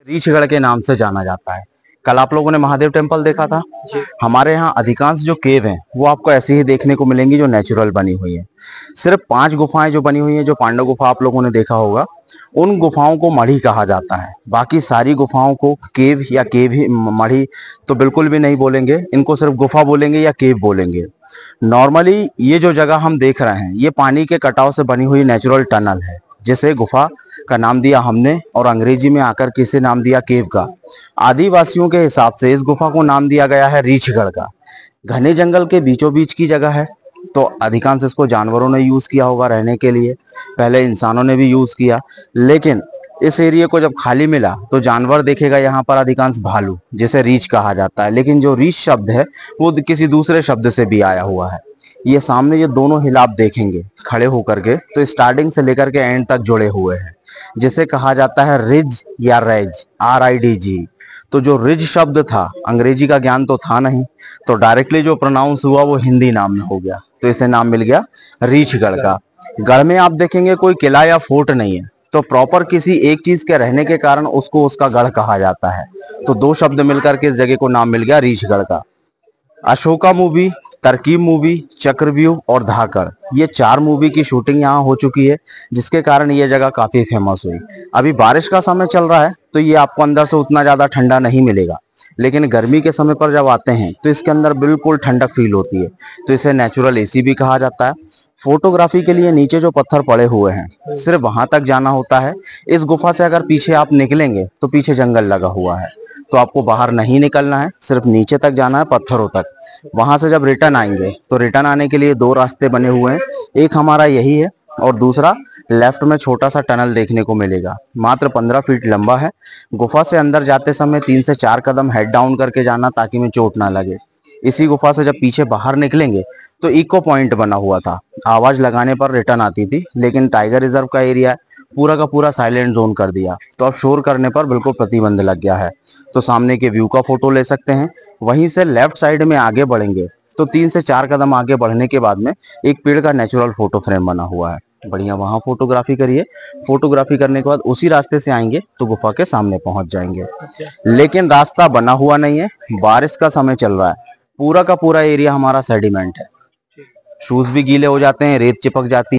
रीछगढ़ के नाम से जाना जाता है। कल आप लोगों ने महादेव टेम्पल देखा था। हमारे यहाँ अधिकांश जो केव हैं वो आपको ऐसी ही देखने को मिलेंगी जो नेचुरल बनी हुई है। सिर्फ 5 गुफाएं जो बनी हुई हैं, जो पांडव गुफा आप लोगों ने देखा होगा, उन गुफाओं को मढ़ी कहा जाता है। बाकी सारी गुफाओं को केव या केव ही मढ़ी तो बिल्कुल भी नहीं बोलेंगे, इनको सिर्फ गुफा बोलेंगे या केव बोलेंगे। नॉर्मली ये जो जगह हम देख रहे हैं ये पानी के कटाव से बनी हुई नेचुरल टनल है, जिसे गुफा का नाम दिया हमने और अंग्रेजी में आकर किसे नाम दिया केव का। आदिवासियों के हिसाब से इस गुफा को नाम दिया गया है रीछगढ़ का। घने जंगल के बीचों बीच की जगह है, तो अधिकांश इसको जानवरों ने यूज किया होगा रहने के लिए, पहले इंसानों ने भी यूज किया। लेकिन इस एरिया को जब खाली मिला तो जानवर देखेगा यहाँ पर अधिकांश भालू, जिसे रीछ कहा जाता है। लेकिन जो रीछ शब्द है वो किसी दूसरे शब्द से भी आया हुआ है। ये सामने ये दोनों हिल आप देखेंगे खड़े होकर के, तो स्टार्टिंग से लेकर के एंड तक जुड़े हुए हैं, जिसे कहा जाता है रिज या रेज, RIDG। तो जो रिज शब्द था, अंग्रेजी का ज्ञान तो था नहीं, तो डायरेक्टली जो प्रोनाउंस हुआ वो हिंदी नाम में हो गया, तो इसे नाम मिल गया रीछगढ़ का। गढ़ में आप देखेंगे कोई किला या फोर्ट नहीं है, तो प्रॉपर किसी एक चीज के रहने के कारण उसको उसका गढ़ कहा जाता है। तो दो शब्द मिलकर के इस जगह को नाम मिल गया रीछगढ़ का। अशोका मूवी, तरकीब मूवी, चक्रव्यूह और धाकड़, ये 4 मूवी की शूटिंग यहाँ हो चुकी है, जिसके कारण ये जगह काफी फेमस हुई। अभी बारिश का समय चल रहा है तो ये आपको अंदर से उतना ज्यादा ठंडा नहीं मिलेगा, लेकिन गर्मी के समय पर जब आते हैं तो इसके अंदर बिल्कुल ठंडक फील होती है, तो इसे नेचुरल AC भी कहा जाता है। फोटोग्राफी के लिए नीचे जो पत्थर पड़े हुए हैं सिर्फ वहां तक जाना होता है। इस गुफा से अगर पीछे आप निकलेंगे तो पीछे जंगल लगा हुआ है, तो आपको बाहर नहीं निकलना है, सिर्फ नीचे तक जाना है पत्थरों तक। वहां से जब रिटर्न आएंगे तो रिटर्न आने के लिए 2 रास्ते बने हुए हैं, एक हमारा यही है और दूसरा लेफ्ट में छोटा सा टनल देखने को मिलेगा, मात्र 15 फीट लंबा है। गुफा से अंदर जाते समय 3 से 4 कदम हेड डाउन करके जाना ताकि में चोट ना लगे। इसी गुफा से जब पीछे बाहर निकलेंगे तो इको पॉइंट बना हुआ था, आवाज लगाने पर रिटर्न आती थी, लेकिन टाइगर रिजर्व का एरिया पूरा का पूरा साइलेंट जोन कर दिया, तो अब शोर करने पर बिल्कुल प्रतिबंध लग गया है। तो सामने के व्यू का फोटो ले सकते हैं। वहीं से लेफ्ट साइड में आगे बढ़ेंगे तो 3 से 4 कदम आगे बढ़ने के बाद में एक पेड़ का नेचुरल फोटो फ्रेम बना हुआ है, बढ़िया, वहां फोटोग्राफी करिए। फोटोग्राफी करने के बाद उसी रास्ते से आएंगे तो गुफा के सामने पहुंच जाएंगे। लेकिन रास्ता बना हुआ नहीं है, बारिश का समय चल रहा है, पूरा का पूरा एरिया हमारा सेडिमेंट है, शूज भी गीले हो जाते हैं, रेत चिपक जाती है।